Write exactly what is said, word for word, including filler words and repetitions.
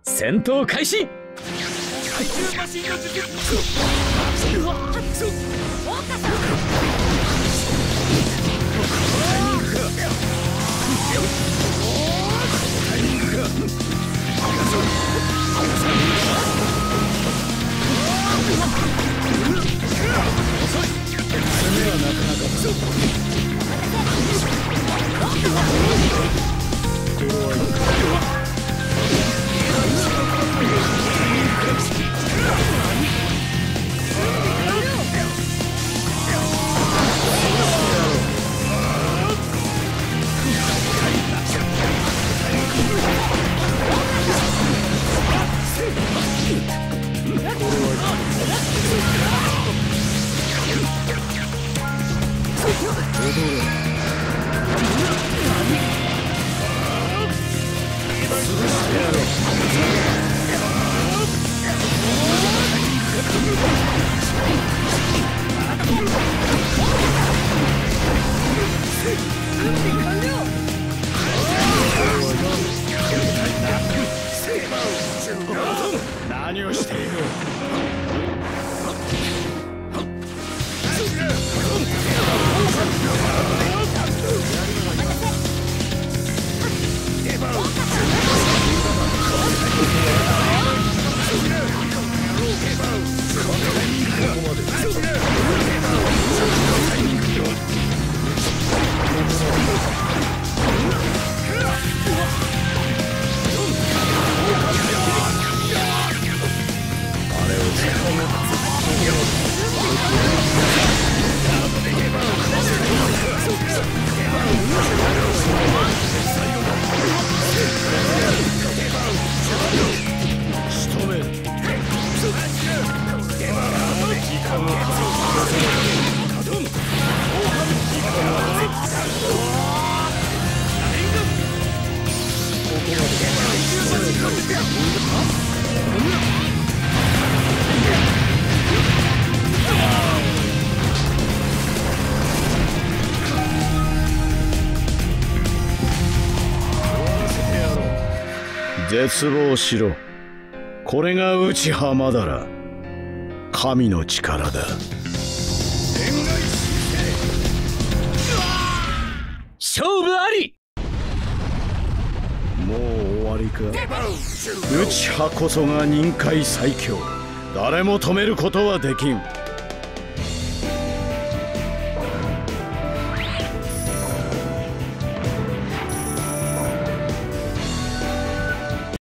戦闘開始。 最終マシンの術。うわっ、フォーカス。タイミングか。遅い。攻めはなかなかだ。何をしている。絶望しろ。これが内浜だら。神の力だ。 勝負あり。 もう終わりか。内葉こそが任界最強。誰も止めることはできん。